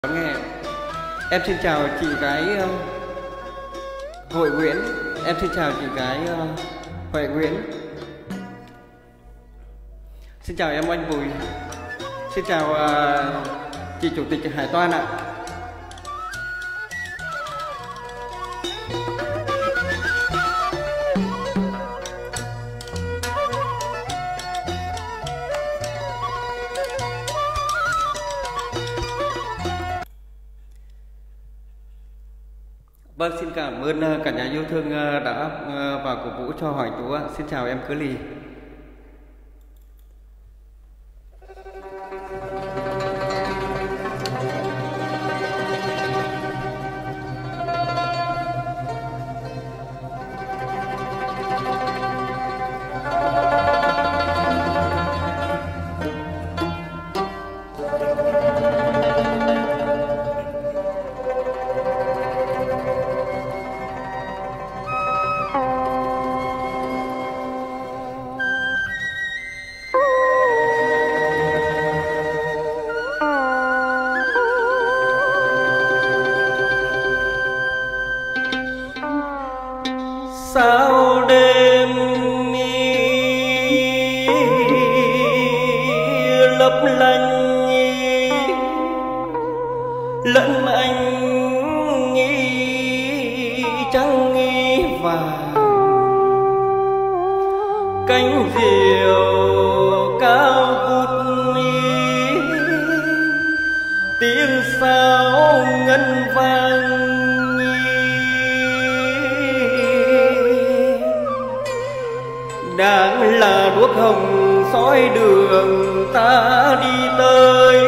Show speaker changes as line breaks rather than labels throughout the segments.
Nghe. Em xin chào chị gái Hội Nguyễn. Em xin chào chị gái Huệ Nguyễn. Xin chào em Oanh Bùi. Xin chào chị Chủ tịch Hải Toan ạ. Vâng, xin cảm ơn cả nhà yêu thương đã vào cổ vũ cho Hoàng Tú ạ. Xin chào em Cứ Lì. Sao đêm lấp lánh lẫn anh trắng vàng, cánh diều cao vút tiếng sáo ngân vang, đang là đuốc hồng soi đường ta đi tới.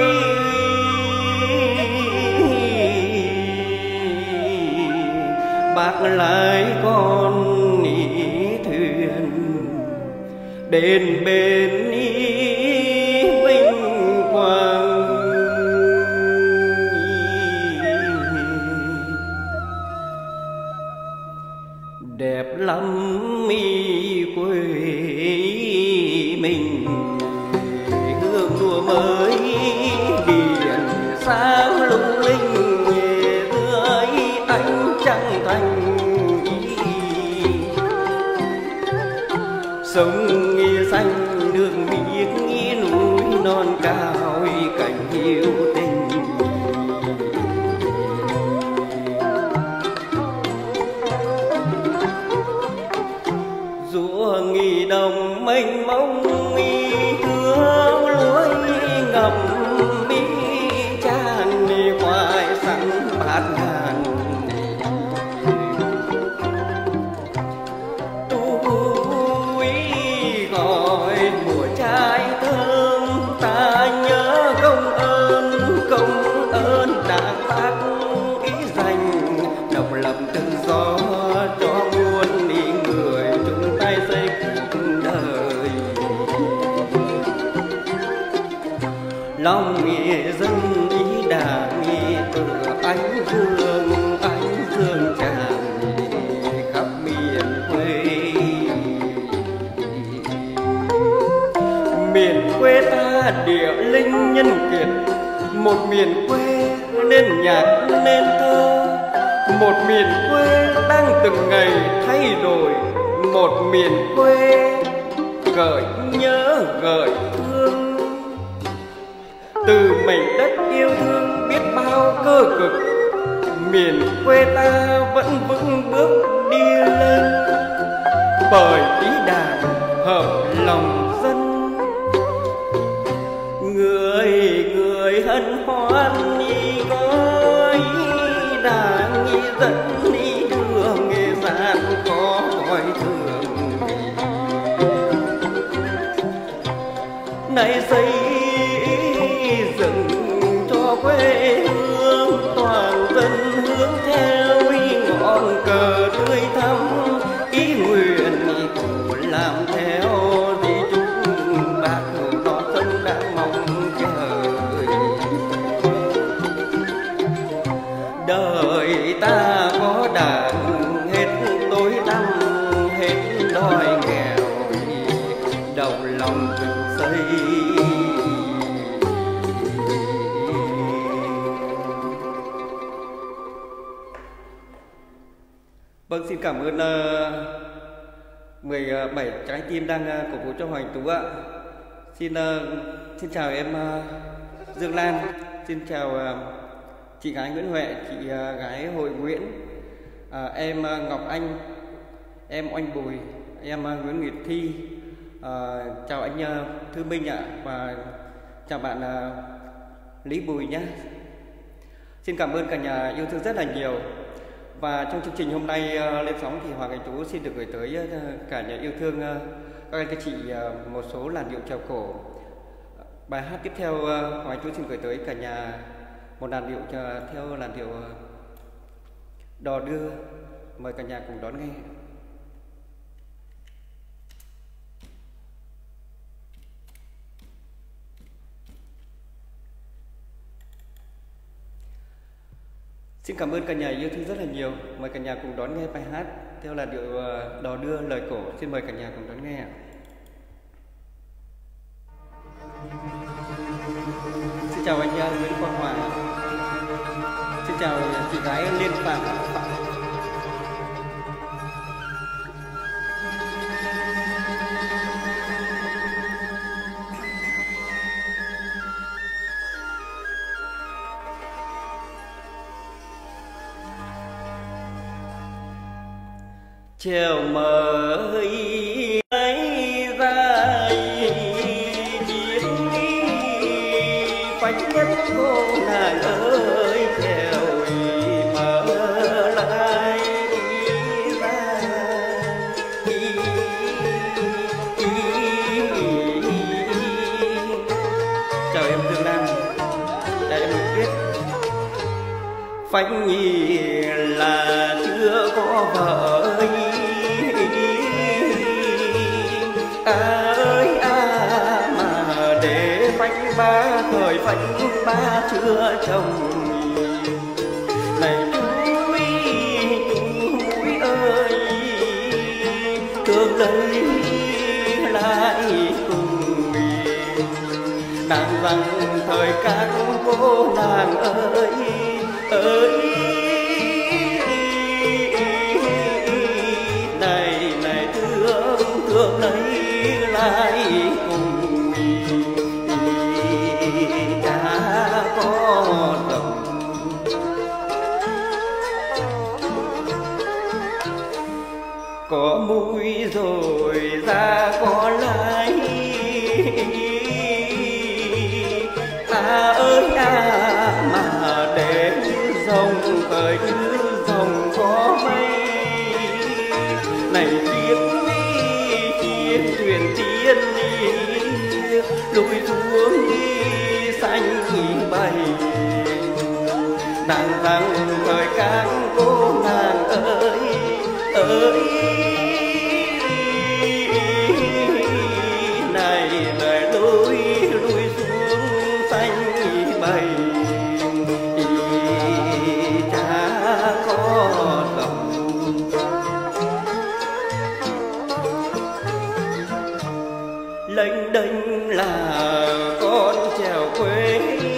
Bác lái con thuyền đến bên vinh quang, đẹp lắm quê mình, hương đùa mới biển sáng lung linh dưới ánh trăng thanh, sông xanh đường biếc núi non cao cảnh yêu tình. Rùa nghỉ đồng mênh mông hương lúa ngầm tràn khoai sắn bát ngàn, túi gọi mùa trái thơm ta nhớ công ơn đã bác ý dành độc lập tự do cho muôn người chung tay xây cuộc đời. Lòng nghĩa dân ý đảng từ ánh dương tràn khắp miền quê. Miền quê ta địa linh nhân kiệt, một miền quê nên nhạc nên thơ, một miền quê đang từng ngày thay đổi, một miền quê gợi nhớ gợi thương. Từ mảnh đất yêu thương biết bao cơ cực, miền quê ta vẫn vững bước đi lên, bởi ý đảng hợp lòng dân. Người hân hoan gói đảng dẫn đi đường gian có hỏi thường, nay xây dựng cho quê hương toàn dân hướng theo ngọn cờ tươi thắm, ý nguyện của làm theo di chúc bác đó thân đã mong chờ. Đời ta có đảng hết tối tăm, hết đói nghèo đồng lòng xây. Vâng, xin cảm ơn 17 trái tim đang cổ vũ cho Hoàng Tú ạ. Xin chào em Dương Lan, xin chào chị gái Nguyễn Huệ, chị gái Hội Nguyễn, em Ngọc Anh, em Oanh Bùi, em Nguyễn Nguyệt Thi, chào anh Thư Minh ạ, và chào bạn Lý Bùi nhé. Xin cảm ơn cả nhà yêu thương rất là nhiều. Và trong chương trình hôm nay lên sóng thì Hoàng Anh Tú xin được gửi tới cả nhà yêu thương các anh các chị một số làn điệu chèo cổ. Bài hát tiếp theo Hoàng Anh Tú xin gửi tới cả nhà một làn điệu theo làn điệu đò đưa. Mời cả nhà cùng đón nghe. Xin cảm ơn cả nhà yêu thương rất là nhiều. Mời cả nhà cùng đón nghe bài hát theo làn điệu đò đưa lời cổ. Xin mời cả nhà cùng đón nghe ạ. Xin chào anh Nguyễn Quang Hòa. Xin chào chị gái Liên Phạm. Chèo mời ấy ra chiếc phách nhất cô nàng ơi, chèo mở lại ra chào em Dương Lan, chào em Nguyễn Tuyết. Phách nhi là chưa có vợ ơi mà để phách ba thời phách ba chưa chồng này chú mũi ơi, thương lấy lại cùng nàng rằng thời các cô nàng ơi này thương lấy lại cùng cha có đồng. Có mũi rồi ra có lái ơi mà để dòng thời như dòng có mây này chiếc thuyền tiên lùi xuống xanh bay nàng rằng thời các cô nàng ơi này lời lùi xuống xanh bay cha có lòng. Lênh đênh là con chèo quê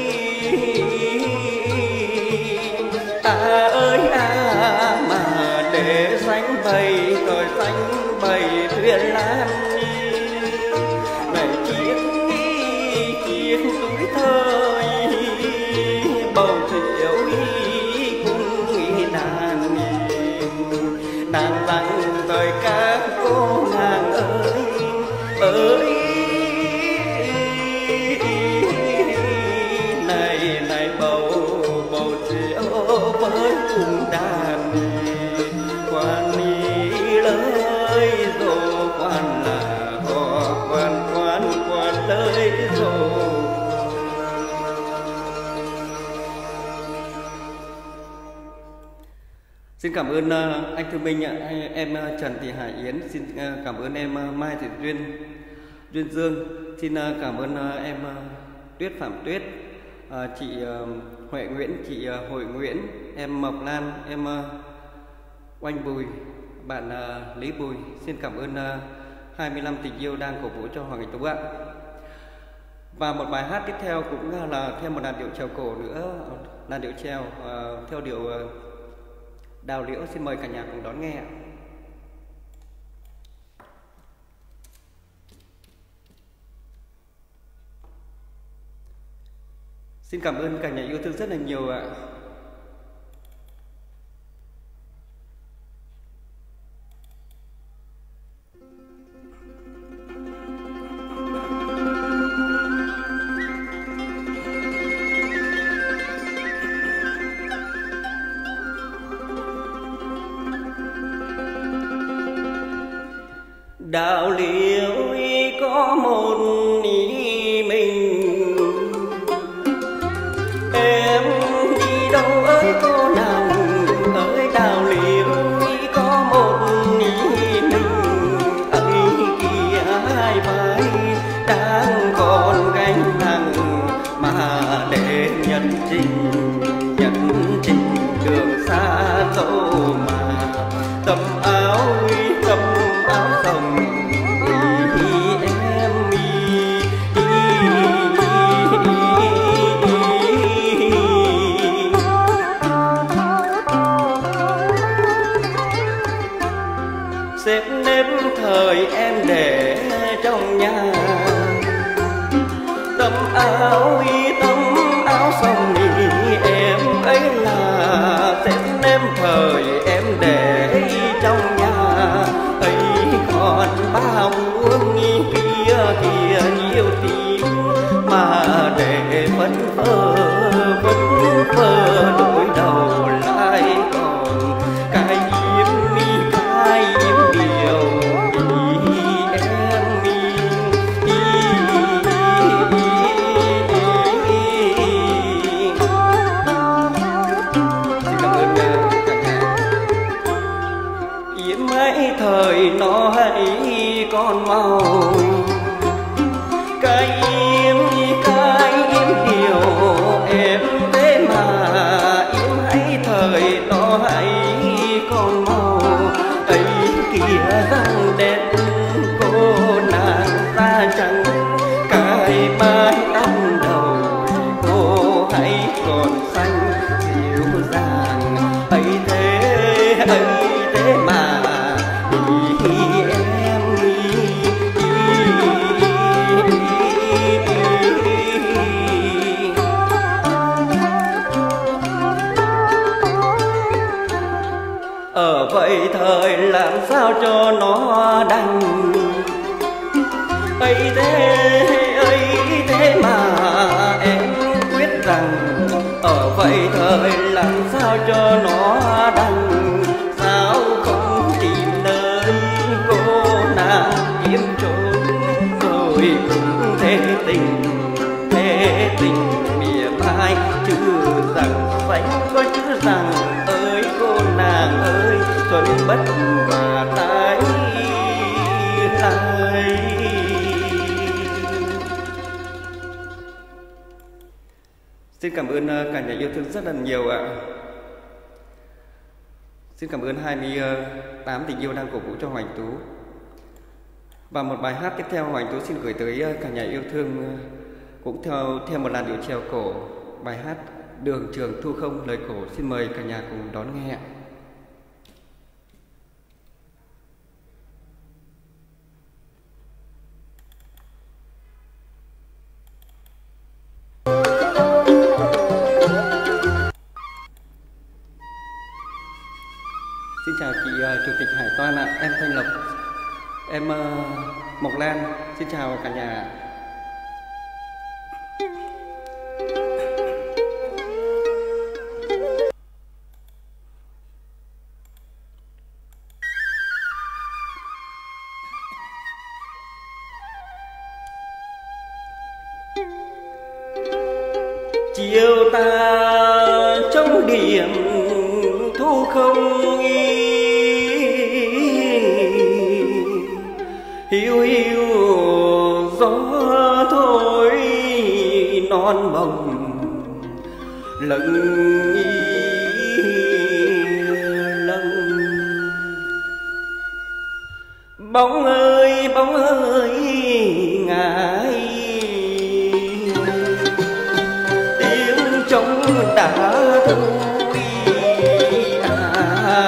ơi mà để sánh bầy rồi sánh bầy thuyền lan này chiếc túi thời bầu triệu cũng nàng rằng thời các cô nàng ơi này bầu triệu với cùng đàn quan ni lời rồi quan là họ quan lời rồi. Xin cảm ơn anh Thư Minh ạ, em Trần Thị Hải Yến, xin cảm ơn em Mai Thị Duyên Dương, xin cảm ơn em Tuyết Phạm Tuyết, chị Huệ Nguyễn, chị Hội Nguyễn, em Mộc Lan, em Oanh Bùi, bạn Lý Bùi. Xin cảm ơn 25 tình yêu đang cổ vũ cho Hoàng Anh Tú ạ. Và một bài hát tiếp theo cũng là thêm một làn điệu chèo cổ nữa, làn điệu chèo theo điệu Đào Liễu. Xin mời cả nhà cùng đón nghe ạ. Xin cảm ơn cả nhà yêu thương rất là nhiều ạ. Đào Liễu có một mình em đi đâu ơi cô nàng ơi. Đào Liễu có một mình ấy kia hai vai đang còn gánh nặng mà để nhận trình đường xa dẫu mà tầm áo rồng xếp nếp thời em để trong nhà tấm áo sông em ấy là xếp nếp thời em để trong nhà ấy còn bao uống kia nhiều tiếng mà để vẫn phơ đổi đầu lại còn cái điều mấy thời nó hãy còn mau cái im điều em thế mà im hãy thời nó hãy còn mau ấy kìa răng đẹp cô nàng da trắng cái mái tóc đầu cô hãy còn xanh dịu dàng ấy thế mà ở vậy thời làm sao cho nó đành ấy thế mà em quyết rằng ở vậy thời làm sao cho nó đành sao không tìm nơi cô nàng kiếm trốn rồi cũng thế tình mỉa mai chứ rằng sánh có chữ rằng ơi cô nàng ơi xuân bất và tái lại. Xin cảm ơn cả nhà yêu thương rất là nhiều ạ. Xin cảm ơn 28 tình yêu đang cổ vũ cho Hoàng Tú. Và một bài hát tiếp theo Hoàng Tú xin gửi tới cả nhà yêu thương cũng theo một làn điệu chèo cổ, bài hát Đường Trường Thu Không lời cổ. Xin mời cả nhà cùng đón nghe ạ. Xin chào chị Chủ tịch Hải Toan ạ, em Thanh Lộc, em Mộc Lan, xin chào cả nhà. Chiều ta trong điểm thu không hiu hiu gió thổi non bồng lâng bóng ơi ngài tiếng trống đã thôi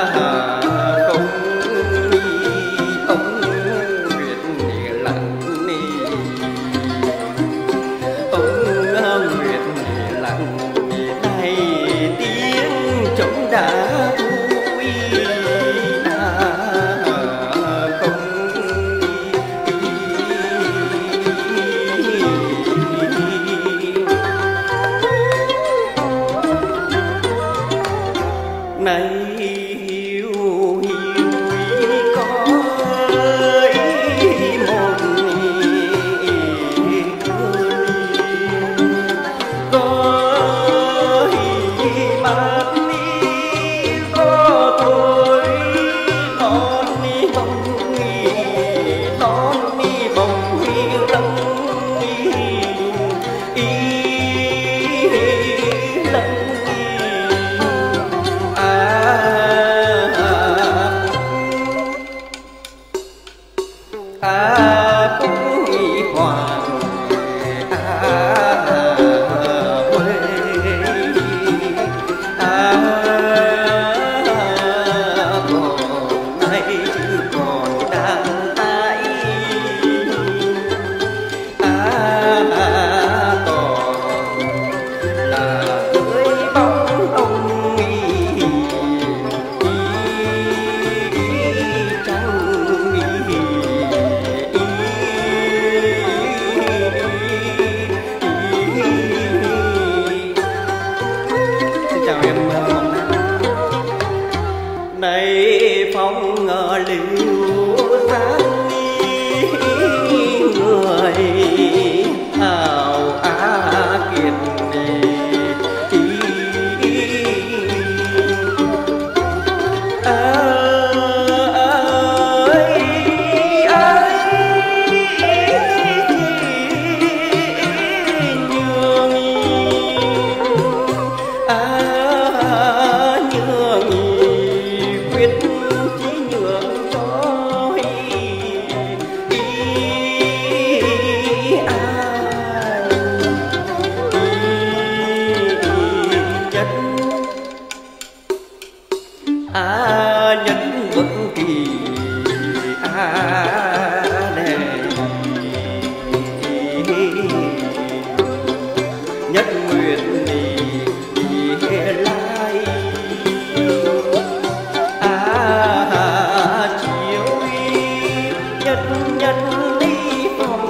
này hiu hiu có một có bát ni có thôi non ni bông non ni bông lăng này phong liễu dáng người hào á kiệt nhân bất kỳ này nhất nguyện lai chiếu nhất nhân đi phòng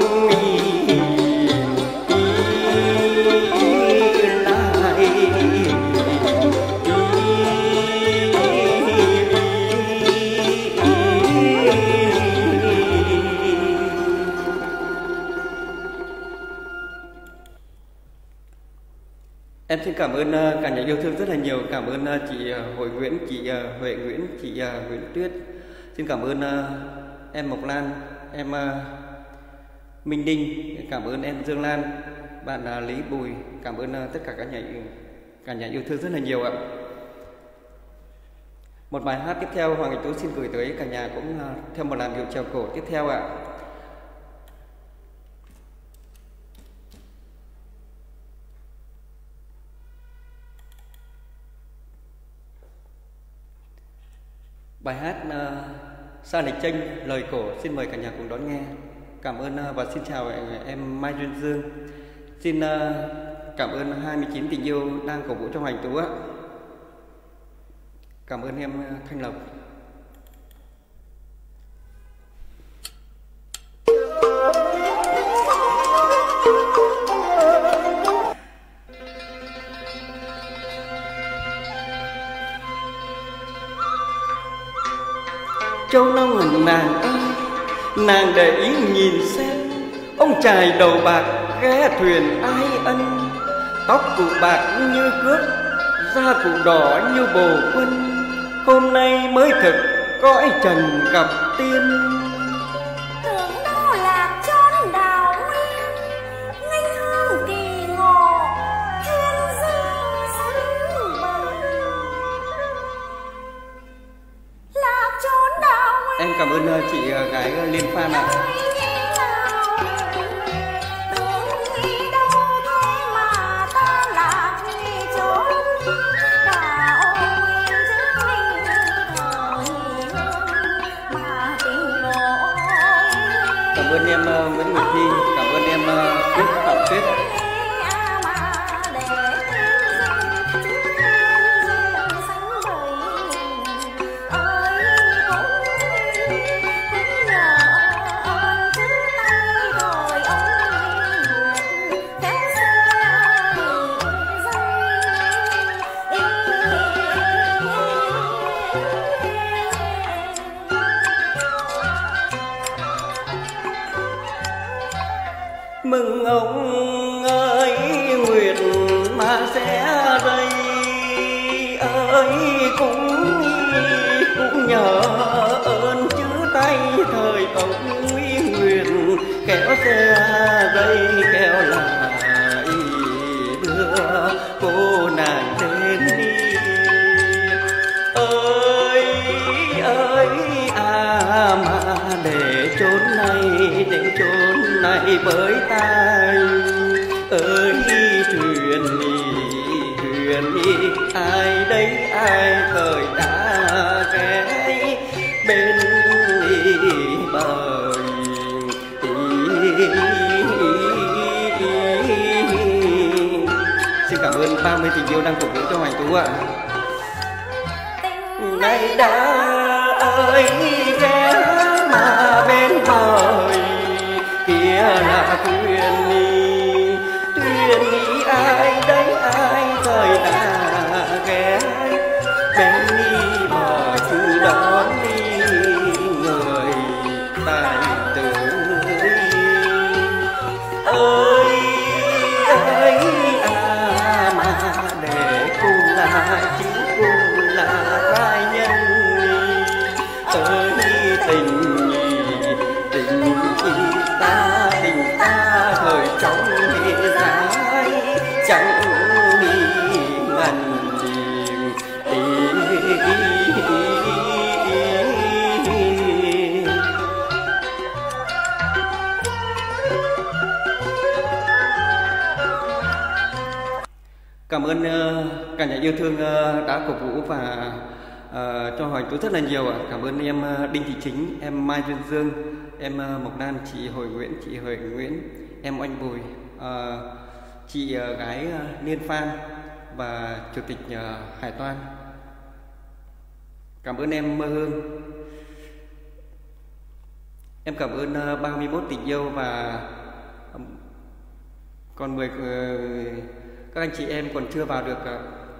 Em xin cảm ơn cả nhà yêu thương rất là nhiều. Cảm ơn chị Hội Nguyễn, chị Huệ Nguyễn, chị Nguyễn Tuyết. Xin cảm ơn em Mộc Lan, em Minh Đinh. Cảm ơn em Dương Lan, bạn Lý Bùi. Cảm ơn tất cả cả nhà yêu thương rất là nhiều ạ. Một bài hát tiếp theo Hoàng Anh Tú xin gửi tới cả nhà cũng theo một làn điệu chèo cổ tiếp theo ạ. Bài hát Sa Lịch Chênh lời cổ, xin mời cả nhà cùng đón nghe. Cảm ơn và xin chào em Mai Duyên Dương. Xin cảm ơn 29 tình yêu đang cổ vũ trong Hoàng Anh Tú ạ. Cảm ơn em Thanh Lộc. Châu Long hẳn nàng ơi, nàng để ý nhìn xem, ông chài đầu bạc ghé thuyền ai ân, tóc cụ bạc như cước, da cụ đỏ như bồ quân, hôm nay mới thực cõi trần gặp tiên.
Tưởng đâu lạc chốn đào nguyên, nghênh hương kỳ ngộ, thiên dương sáng bừng. Lạc chốn đào nguyên.
Em cảm ơn chị gái Liên Phan ạ. Cảm ơn em Nguyễn Nguyệt Thi, cảm ơn em Tuyết Phạm Tuyết. mừng ông ơi nguyện mà sẽ đây ơi cũng nhờ ơn chữ tay thời ông nguyện kéo xe dây kéo lại đưa cô nàng đến đi ơi mà để chốn này với tay ơi thuyền ai đấy ai thời đã ghé bên bờ xin cảm ơn 30 tình yêu đang phục vụ cho Hoành Tú ạ. Này đã ơi ghé mà bên bờ kia là thuyền ai đấy ai thời đã ghé bên bờ cứ đón đi người tài tử ơi mà để cùng là chính cùng là giai nhân ơi tình ta thời trong thế giới chẳng đi ngần cảm ơn cả nhà yêu thương đã cổ vũ và cho Hoành Tú rất là nhiều ạ. Cảm ơn em Đinh Thị Chính, em Mai Duyên Dương, em Mộc Lan, chị Hồi Nguyễn, em Oanh Bùi, chị gái Niên Phan và chủ tịch Hải Toan. Cảm ơn em Mơ Hương. Em cảm ơn 31 tình yêu và còn 10 các anh chị em còn chưa vào được.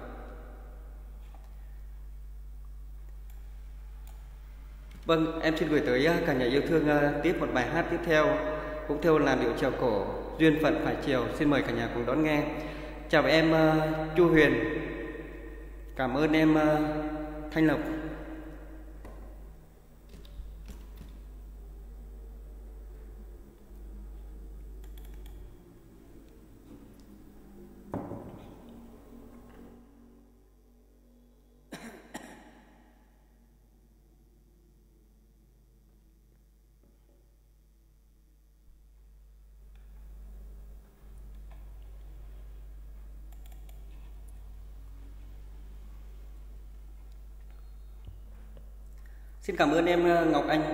Vâng, em xin gửi tới cả nhà yêu thương tiếp một bài hát tiếp theo cũng theo làn điệu chèo cổ Duyên Phận Phải Chiều. Xin mời cả nhà cùng đón nghe. Chào em Chu Huyền. Cảm ơn em Thanh Lộc. Xin cảm ơn em Ngọc Anh.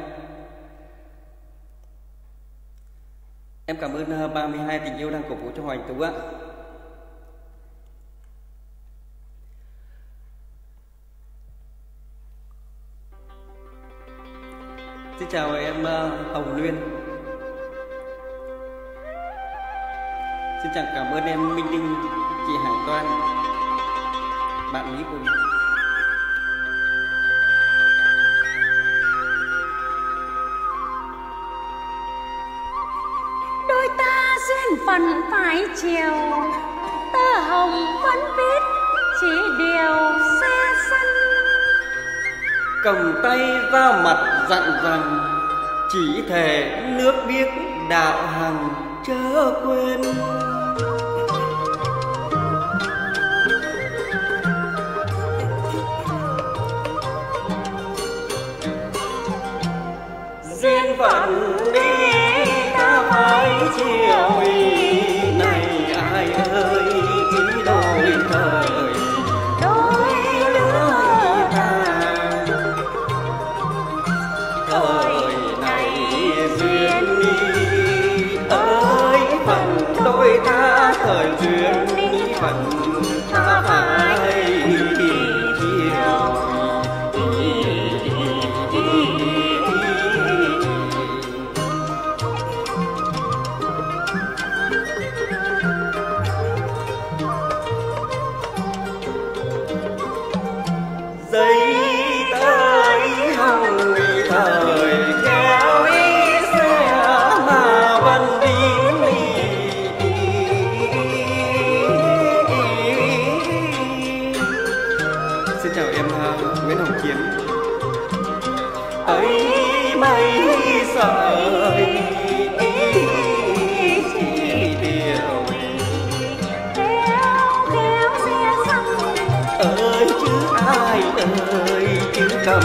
Em cảm ơn 32 tình yêu đang cổ vũ cho Hoành Tú ạ. Xin chào em Hồng Nguyên. Xin chào cảm ơn em Minh Đinh, chị Hải Toan, bạn Mỹ Quỳnh.
Phận phải chiều tơ hồng vẫn viết chỉ điều xe xanh
cầm tay ra mặt dặn rằng chỉ thề nước biếc đạo hằng chớ quên duyên phận đi ta phải chiều này ai ơi ý đôi thời đôi lứa ta thời này duyên đi ơi phận đôi ta thời duyên đi phận ta phải chiều. Xin chào em Nguyễn Hồng Chiến. Ấy mây sợi ơi chứ ai ơi chứ cầm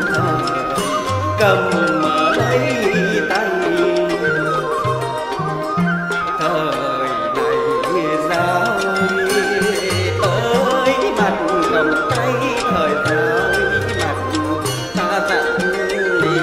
lấy tay thời này giáo ơi mặt cầm tay thời thời mặt ta dặn đi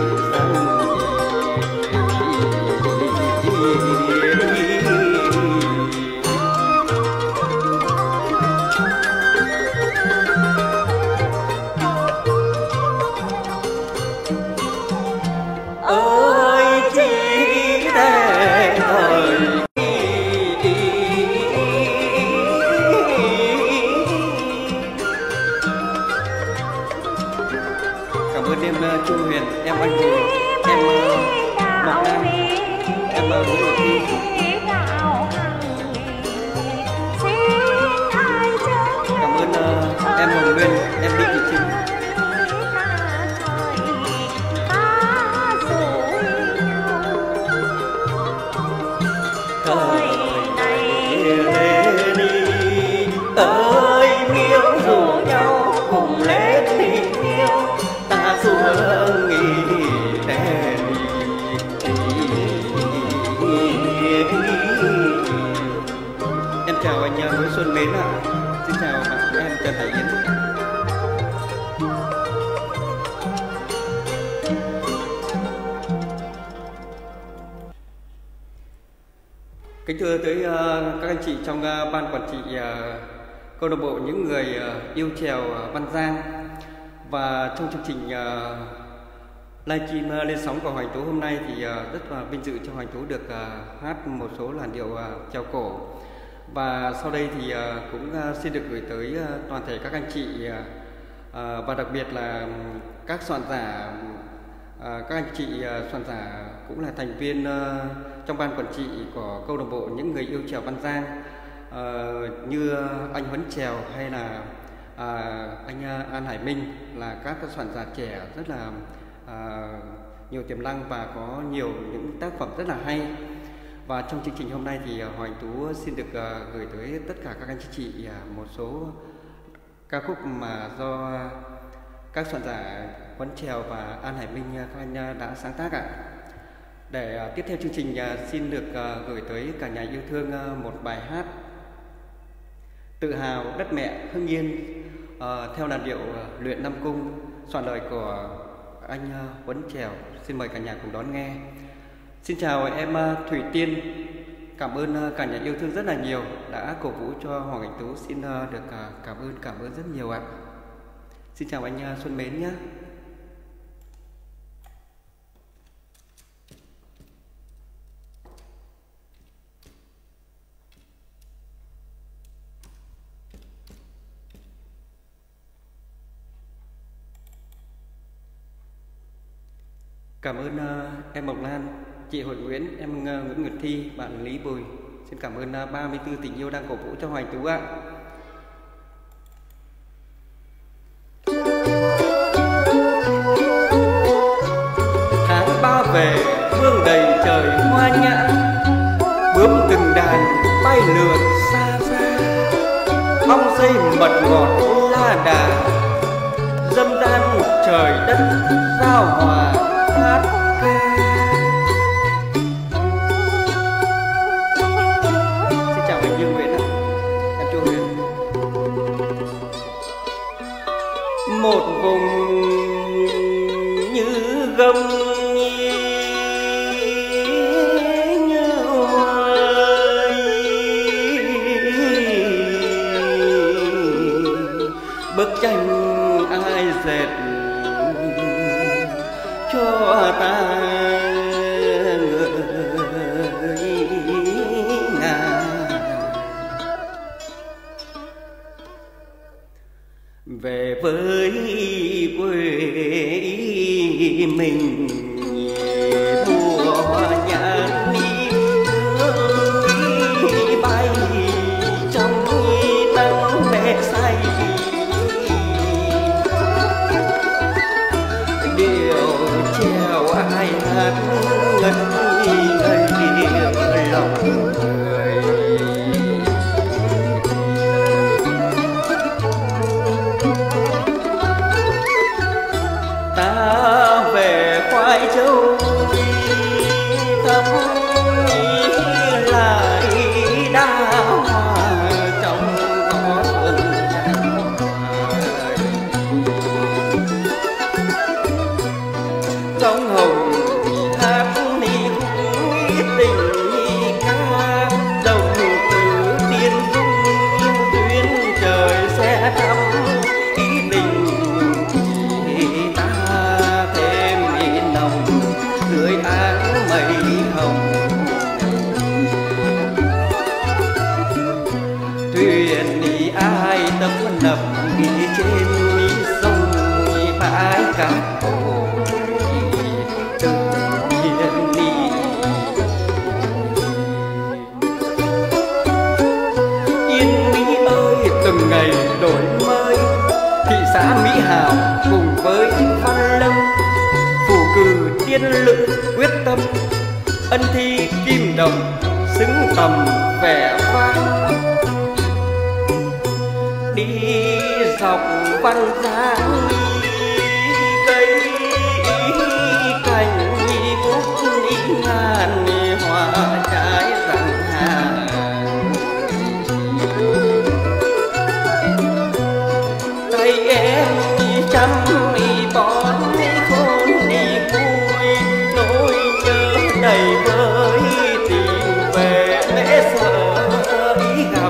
Chu Huyền, em Anh Bùi, em Ngọc Nam, em Vũ Ngọc Thi. Cảm ơn em Hồng Nguyên, em Đinh Thị Trinh. Thời này đi ơi miêu rủ nhau cùng lên tình yêu ta xuống nghỉ đèn em chào anh Nguyễn Xuân Mến ạ. Xin chào bạn em Trần Hải Yến. Kính thưa tới các anh chị trong ban quản trị câu lạc bộ những người yêu chèo Văn Giang. Và trong chương trình livestream lên sóng của Hoành Tú hôm nay thì rất là vinh dự cho Hoành Tú được hát một số làn điệu chèo cổ. Và sau đây thì cũng xin được gửi tới toàn thể các anh chị và đặc biệt là các soạn giả, các anh chị soạn giả cũng là thành viên trong ban quản trị của câu lạc bộ những người yêu chèo Văn Giang, như anh Huấn Chèo hay là anh An Hải Minh, là các soạn giả trẻ rất là nhiều tiềm năng và có nhiều những tác phẩm rất là hay. Và trong chương trình hôm nay thì Hoành Tú xin được gửi tới tất cả các anh chị một số ca khúc mà do các soạn giả Huấn Chèo và An Hải Minh các anh đã sáng tác ạ. Để tiếp theo chương trình xin được gửi tới cả nhà yêu thương một bài hát Tự hào đất mẹ Hưng Yên theo làn điệu Luyện Nam Cung, soạn lời của anh Huấn Chèo. Xin mời cả nhà cùng đón nghe. Xin chào em Thủy Tiên. Cảm ơn cả nhà yêu thương rất là nhiều đã cổ vũ cho Hoàng Anh Tú. Xin được cảm ơn rất nhiều ạ. Xin chào anh Xuân Mến nhé. Cảm ơn em Mộc Lan, chị Hội Nguyễn, em Nguyễn Nguyệt Thi, bạn Lý Bùi. Xin cảm ơn 34 tình yêu đang cổ vũ cho Hoành Tú ạ. Tháng 3 về hương đầy trời hoa nhã, bướm từng đàn bay lượn xa xa, ong dây mật ngọt la đà, dâm đan trời đất giao hòa hát ca. Xin chào anh Dương Nguyễn ạ, em Chu Huyền. Một vùng như gấm như hoài, bức tranh ai dệt cho ta người ngàn. Về với quê mình mùa hoa nhãn đi bay trong nắng mẹ say, cả tự nhiên đi. Yên Mỹ ơi từng ngày đổi mới, thị xã Mỹ Hào cùng với Văn Lâm, phủ cử tiên lực quyết tâm, ân thi kim đồng xứng tầm vẻ vang. Đi dọc văn giang cây cành bút ngàn hoa trái rằng hàng. Tay em chăm bón khôn đi vui, nỗi nhớ đầy vơi tìm về lẽ sợ ý gặp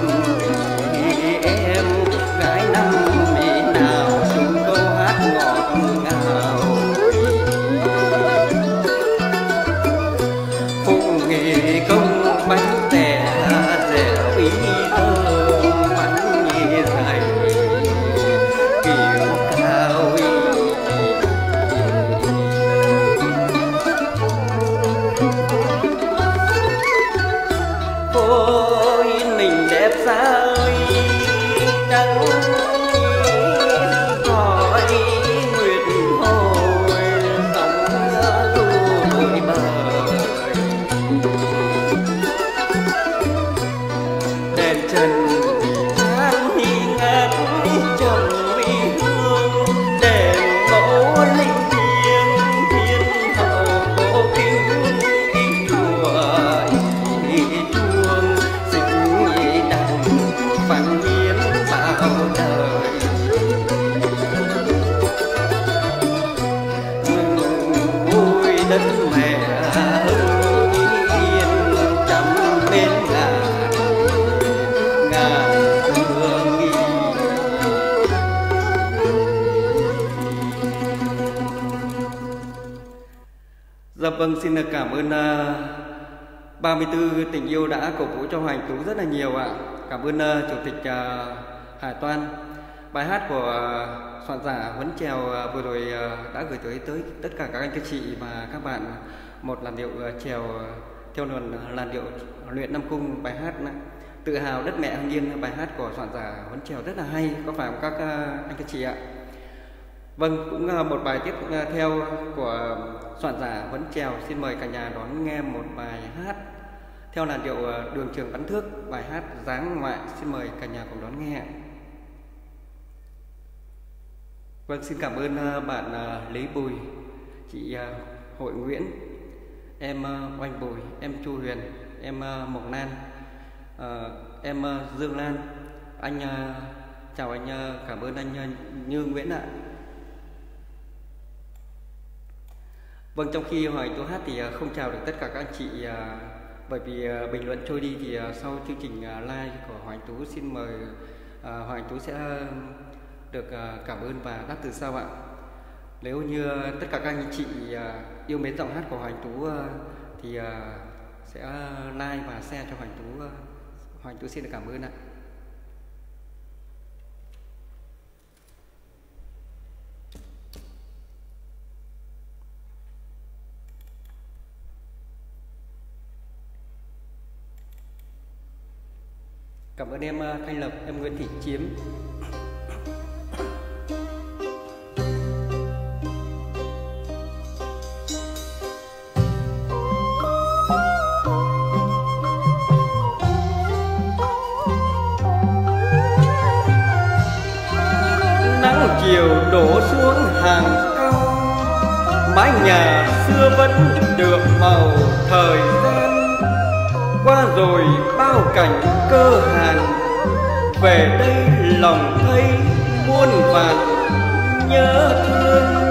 em gái năm nào chung câu hát ngọt ngào. Phụng nghề công bánh tẻ dẻo ý thơm bánh như dày kiều cao ý. Ôi mình đẹp sao trắng cõi nguyệt hồi sóng thu đôi bờ. Đèn trần than ngát trầm vi hương, đèn mẫu linh thiêng thiên hậu cổ kính ý chùa ý chuông xinh đằng vang hiến bao đời. Mừng vui đất mẹ hưng yên trăm bên ngàn ngàn hương nghi. Dạ vâng, xin được cảm ơn 34 tình yêu đã cổ vũ cho Hoành Tú rất là nhiều ạ. Cảm ơn Chủ tịch Hải Toan. Bài hát của soạn giả Huấn Chèo vừa rồi đã gửi tới tất cả các anh các chị và các bạn một làn điệu chèo theo làn điệu luyện Nam Cung. Bài hát Tự hào đất mẹ Hưng Yên, bài hát của soạn giả Huấn Chèo rất là hay, có phải không các anh các chị ạ? Vâng, cũng một bài tiếp theo của soạn giả Huấn Chèo. Xin mời cả nhà đón nghe một bài hát theo làn điệu Đường Trường Bắn Thước, bài hát Dáng Ngoại. Xin mời cả nhà cùng đón nghe. Vâng, xin cảm ơn bạn Lý Bùi, chị Hội Nguyễn, em Oanh Bùi, em Chu Huyền, em Mộc Lan, em Dương Lan. Anh chào anh, cảm ơn anh Như Nguyễn ạ. Vâng, trong khi Hoành Tú hát thì không chào được tất cả các anh chị bởi vì bình luận trôi đi, thì sau chương trình live của Hoành Tú xin mời Hoành Tú sẽ được cảm ơn và đáp từ sau ạ. Nếu như tất cả các anh chị yêu mến giọng hát của Hoành Tú thì sẽ like và share cho Hoành Tú. Hoành Tú xin được cảm ơn ạ. Cảm ơn em Thanh Lập, em Nguyễn Thị Chiếm. Nắng chiều đổ xuống hàng cao, mái nhà xưa vẫn được màu thời gian. Qua rồi bao cảnh cơ hàn, về đây lòng thấy muôn vàn nhớ thương.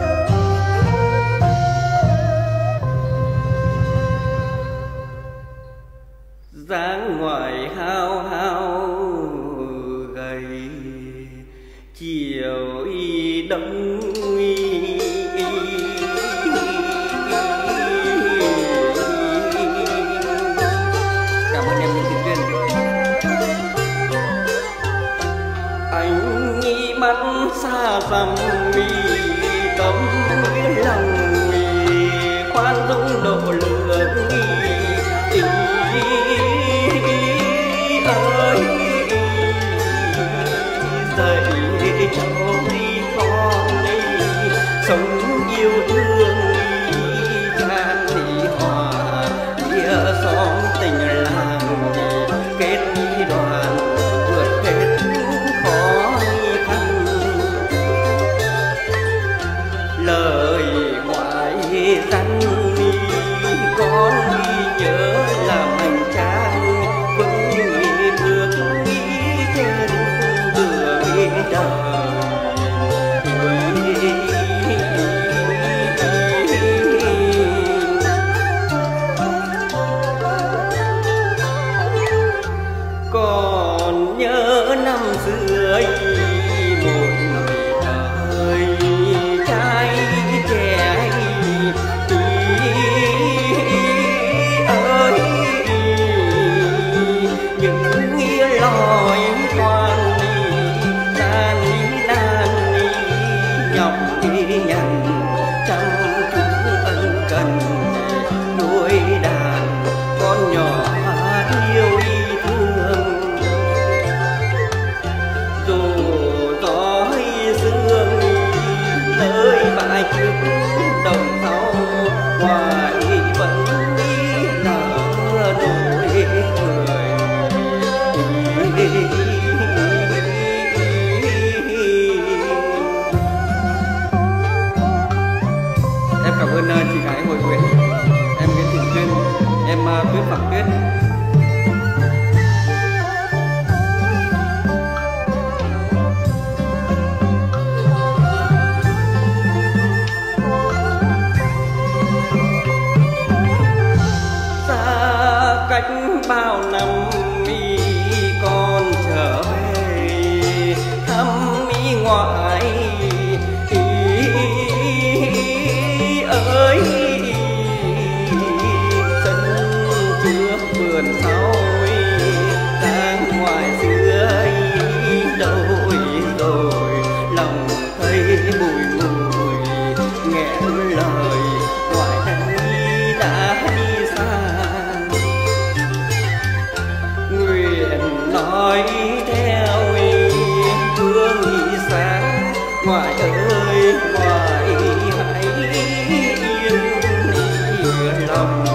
Dáng ngoài hao hao gầy, chiều y đông xa dầm mi nhằn chăm chút ân cần nuôi đàn con nhỏ yêu thương. Dù gió sương tới bãi trước đồng sau ngoài vẫn nở nụ cười. Em cảm ơn chị gái Hội Nguyễn, em Nguyễn Thị Tuyên, em Tuyết Phạm Tuyết. Xa cách bao năm mi con trở về thăm mi ngoại ơi. Sân trước vườn sau đang ngoài xưa đâu rồi lòng thấy bùi ngùi nghẹn lời ngoại đây đã đi xa. Nguyện nói theo hương sáng ngoại ơi ngoại hãy yên lòng.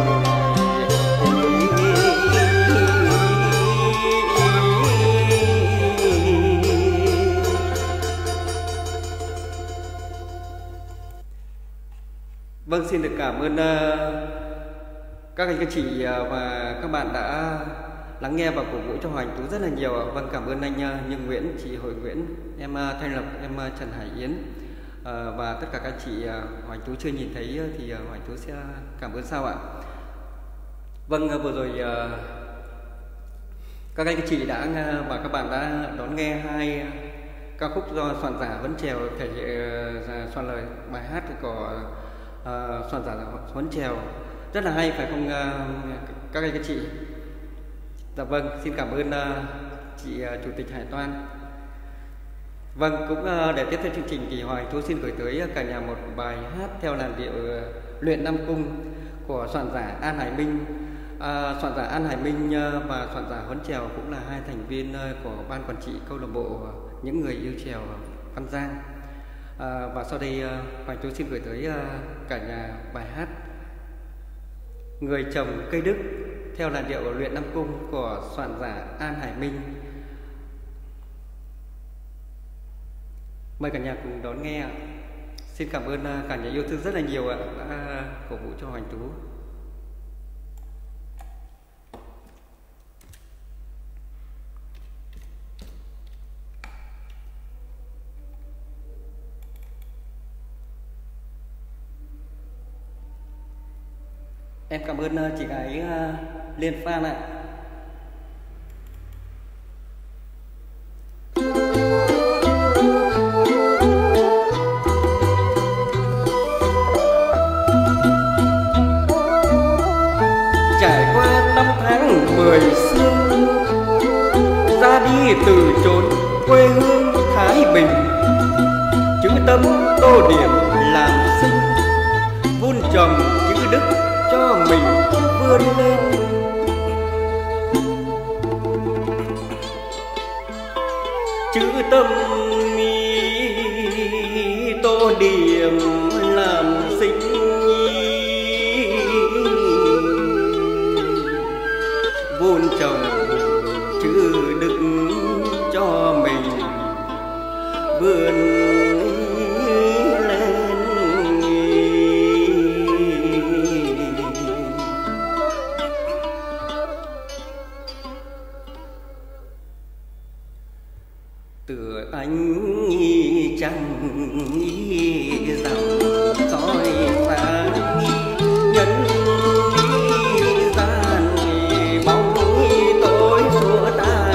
Vâng, xin được cảm ơn các anh các chị và các bạn đã lắng nghe và cổ vũ cho Hoàng Tú rất là nhiều. Vâng, cảm ơn anh Nhân Nguyễn, chị Hội Nguyễn, em Thanh Lộc, em Trần Hải Yến và tất cả các chị Hoàng Tú chưa nhìn thấy thì Hoàng Tú sẽ cảm ơn sau ạ. Vâng, vừa rồi các anh các chị đã và các bạn đã đón nghe hai ca khúc do soạn giả Huấn Trèo thể soạn lời bài hát của soạn giả Huấn Trèo rất là hay phải không các anh các chị? Dạ vâng, xin cảm ơn chị Chủ tịch Hải Toan. Vâng, cũng để tiếp theo chương trình thì Hoàng Tú xin gửi tới cả nhà một bài hát theo làn điệu Luyện Nam Cung của soạn giả An Hải Minh. Soạn giả An Hải Minh và soạn giả Huấn Trèo cũng là hai thành viên của ban quản trị câu lạc bộ những người yêu trèo Văn Giang. Và sau đây Hoàng Tú xin gửi tới cả nhà bài hát Người Trồng Cây Đức theo làn điệu Luyện Nam Cung của soạn giả An Hải Minh. Mời cả nhà cùng đón nghe ạ. Xin cảm ơn cả nhà yêu thương rất là nhiều ạ, đã cổ vũ cho Hoàng Tú. Em cảm ơn chị gái Liên Phan ạ. Trải qua năm tháng 10 xưa, ra đi từ chốn quê hương Thái Bình, chữ tâm tô điểm làm sinh, vun trồng chữ đức cho mình vươn lên. Chữ tâm tô điểm làm sinh, vun trồng chữ đức cho mình vươn lên. Từ anh chẳng rằng soi sáng nhân gian bóng tối xua tan,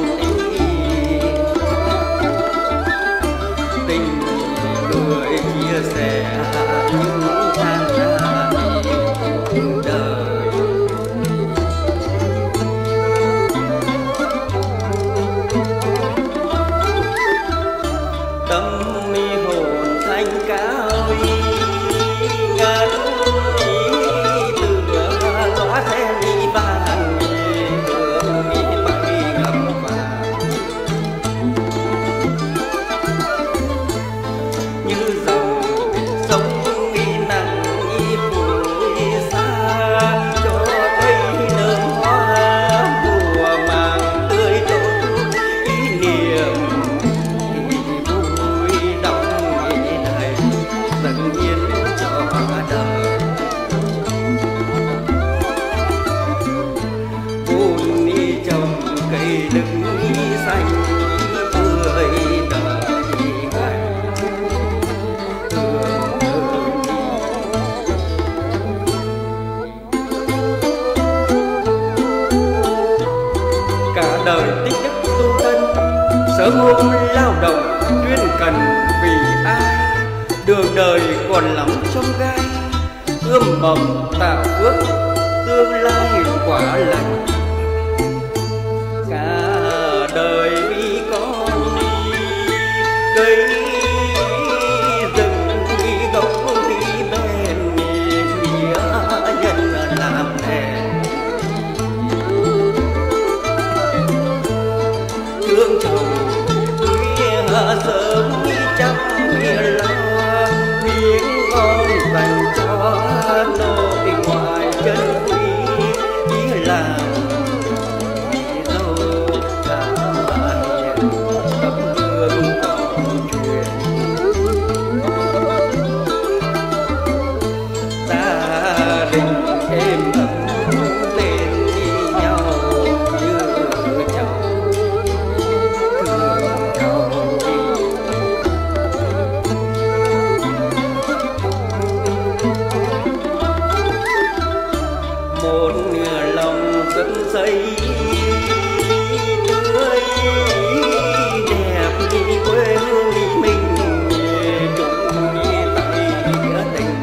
tình người chia sẻ những gian nan đời. Tâm hồn anh cá ơi ngàn từ gió xe đi vàng hương bay ngập vàng như dòng sông nặng vui xa cho thấy nở hoa mùa màng tươi tốt ý niệm vui đong đầy dần yên cho đời vun đi trồng cây đứng xanh tươi đời ngày cả đời tích đức tu thân sớm hôm lao động chuyên cần vì ai đường đời còn lắm trong gai ươm mầm tạo phước tương lai quả lành cả đời vì con đi cây rừng vì gốc vì bên nghĩa nhân làm đèn thương chồng sớm chăm lo miếng ngon dành cho nội ngoại chân quý ý làm dâu cả hiền tấm gương còn truyền gia đình êm ấm bên nhau như chồng thương nhau một lòng dẫn xây tươi đẹp đi quê hương mình chung tay nghĩa tình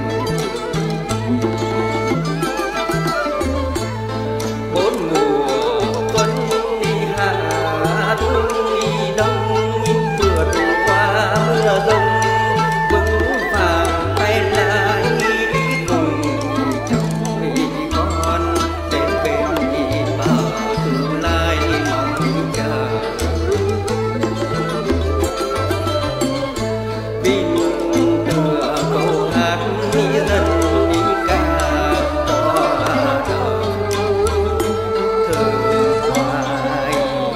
bốn mùa xuân đi hạ thu đi đông vượt qua mưa rông vững vàng tay lại đi cùng chồng con đến bên bờ tương lai mong chờ vì tựa câu hát dân đi ca cho đời thơ hoài.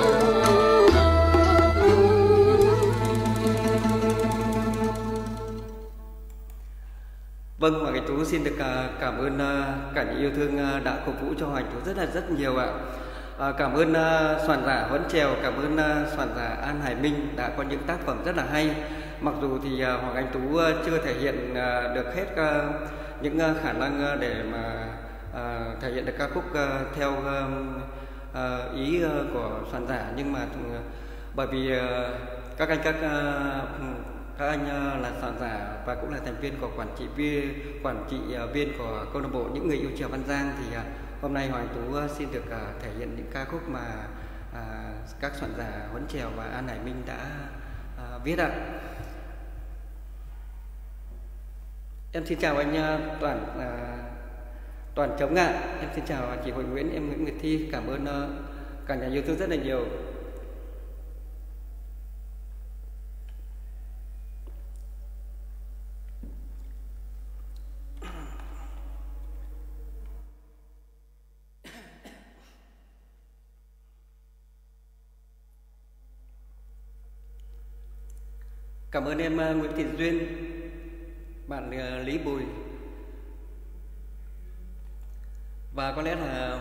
Vâng, Hoàng Anh Tú xin được cảm ơn cả những yêu thương đã cổ vũ cho Hoàng Anh Tú rất nhiều ạ. Cảm ơn soạn giả Huấn Trèo, cảm ơn soạn giả An Hải Minh đã có những tác phẩm rất là hay. Mặc dù thì Hoàng Anh Tú chưa thể hiện được hết những khả năng để mà thể hiện được ca khúc theo ý của soạn giả, nhưng mà bởi vì các anh là soạn giả và cũng là thành viên của quản trị viên của câu lạc bộ những người yêu trèo Văn Giang, thì hôm nay Hoàng Tú xin được thể hiện những ca khúc mà các soạn giả Huấn Trèo và An Hải Minh đã viết ạ. Em xin chào anh Toàn Trống ạ. Em xin chào chị Huỳnh Nguyễn, em Nguyễn Nguyệt Thi. Cảm ơn cả nhà yêu thương rất là nhiều. Cảm ơn em Nguyễn Thị Duyên, bạn Lý Bùi. Và có lẽ là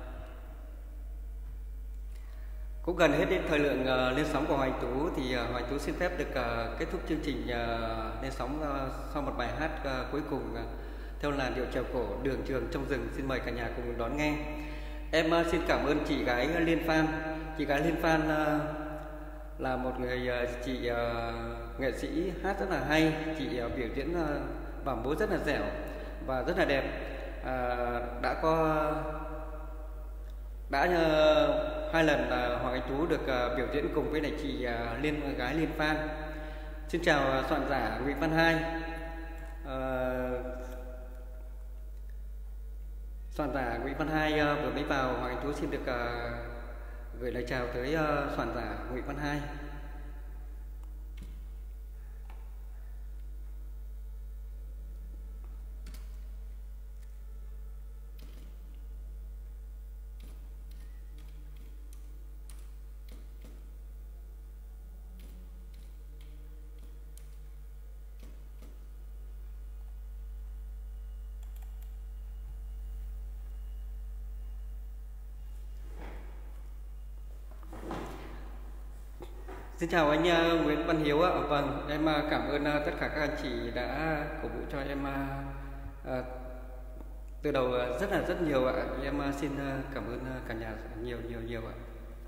cũng gần hết đến thời lượng lên sóng của Hoàng Tú, thì Hoàng Tú xin phép được kết thúc chương trình lên sóng sau một bài hát cuối cùng theo làn điệu trèo cổ Đường Trường trong rừng. Xin mời cả nhà cùng đón nghe. Em xin cảm ơn chị gái Liên Phan. Chị gái Liên Phan là một người chị nghệ sĩ hát rất là hay. Chị biểu diễn bằng múa rất là dẻo và rất là đẹp. Đã 2 lần Hoàng Anh Tú được biểu diễn cùng với lại chị gái Liên Phan. Xin chào soạn giả Nguyễn Văn Hai. Soạn giả Nguyễn Văn Hai vừa mới vào, Hoàng Anh Tú xin được gửi lời chào tới soạn giả Nguyễn Văn Hai. Xin chào anh Nguyễn Văn Hiếu ạ. Vâng, em cảm ơn tất cả các anh chị đã cổ vũ cho em từ đầu rất nhiều ạ. Em xin cảm ơn cả nhà nhiều ạ.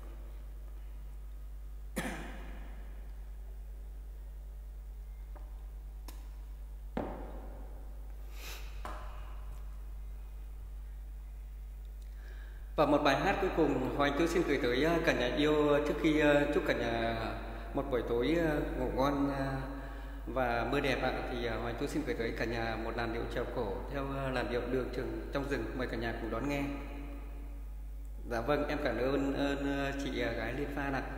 Và một bài hát cuối cùng Hoàng Anh Tú xin gửi tới cả nhà yêu trước khi chúc cả nhà một buổi tối ngủ ngon và mơ đẹp ạ. Thì Hoàng Anh Tú xin gửi tới cả nhà một làn điệu trèo cổ theo làn điệu Đường Trường Trong Rừng. Mời cả nhà cùng đón nghe. Dạ vâng, em cảm ơn chị gái Liên Phan ạ.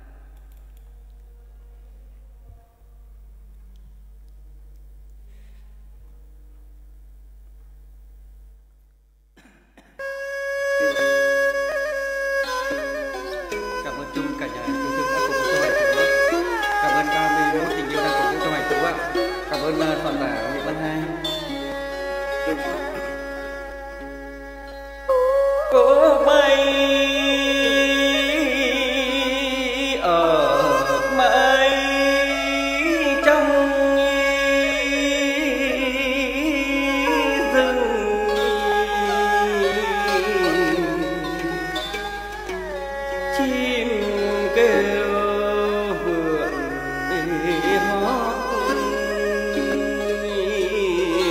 Soạn giả Nguyễn Văn Hai. Cô bay ở mãi trong rừng, chim kêu vượn hót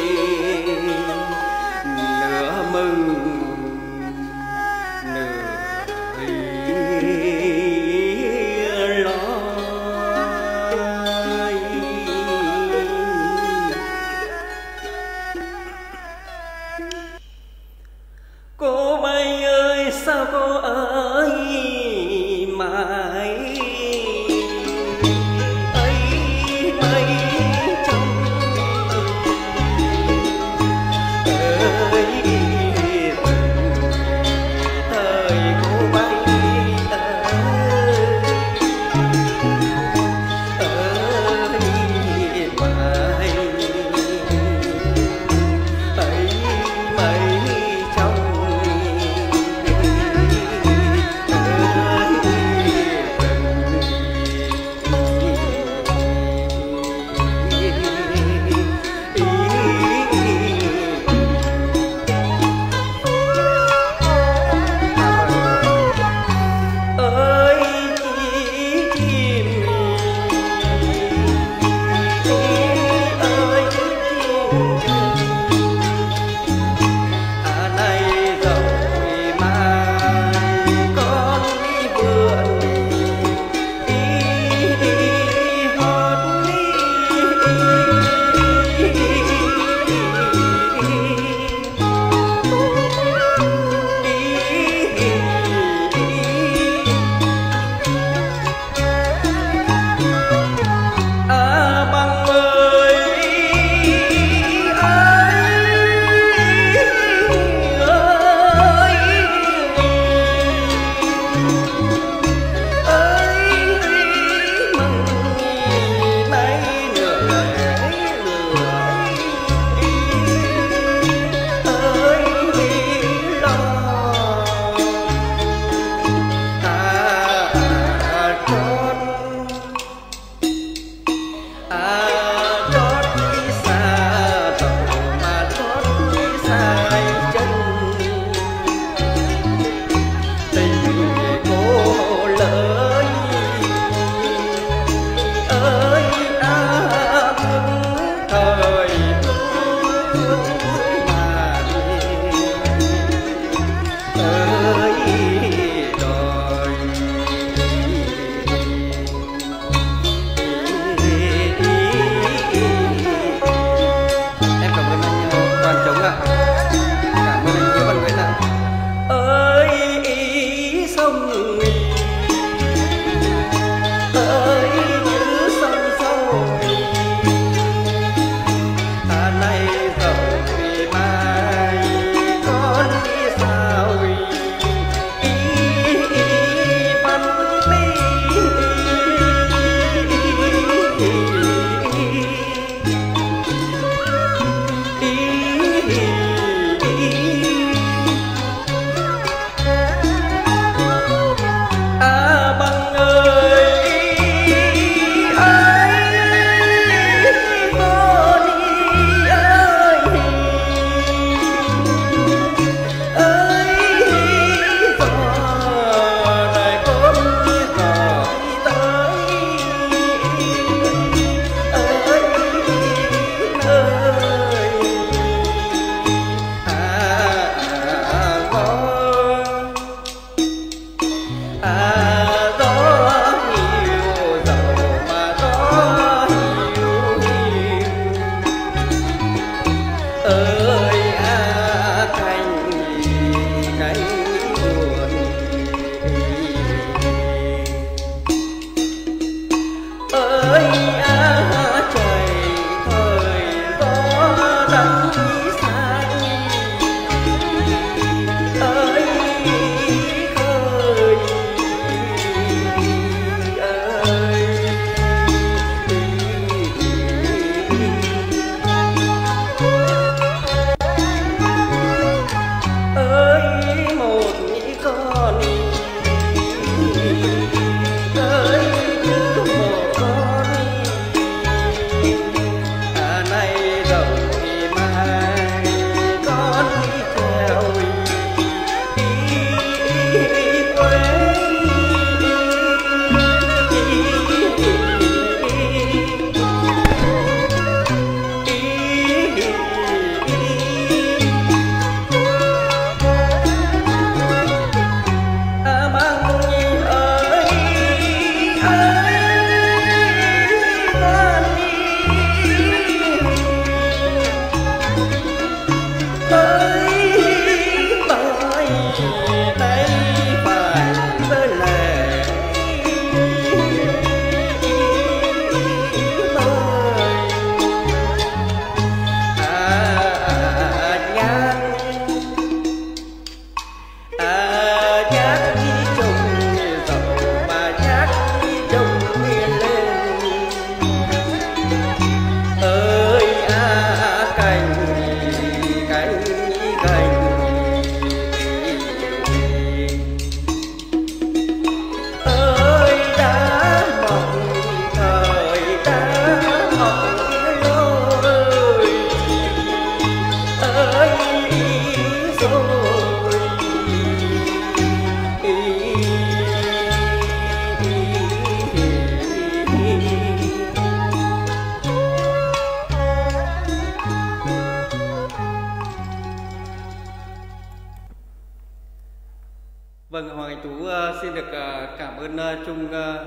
Tú xin được cảm ơn Trung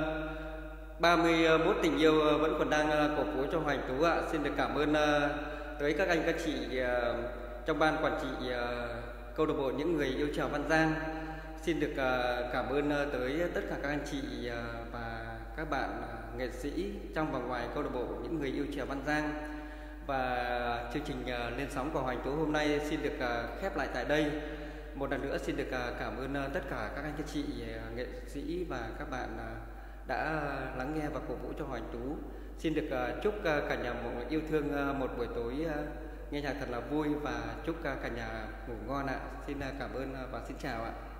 31 tình yêu vẫn còn đang cổ vũ cho Hoành Tú ạ. Xin được cảm ơn tới các anh các chị trong ban quản trị câu lạc bộ những người yêu trèo Văn Giang. Xin được cảm ơn tới tất cả các anh chị và các bạn nghệ sĩ trong và ngoài câu lạc bộ những người yêu trèo Văn Giang. Và chương trình lên sóng của Hoành Tú hôm nay xin được khép lại tại đây. Một lần nữa xin được cảm ơn tất cả các anh các chị nghệ sĩ và các bạn đã lắng nghe và cổ vũ cho Hoành Tú. Xin được chúc cả nhà yêu thương một buổi tối nghe nhạc thật là vui và chúc cả nhà ngủ ngon ạ. Xin cảm ơn và xin chào ạ.